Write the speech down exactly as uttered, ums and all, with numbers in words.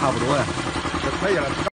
差不多呀。 就可以了。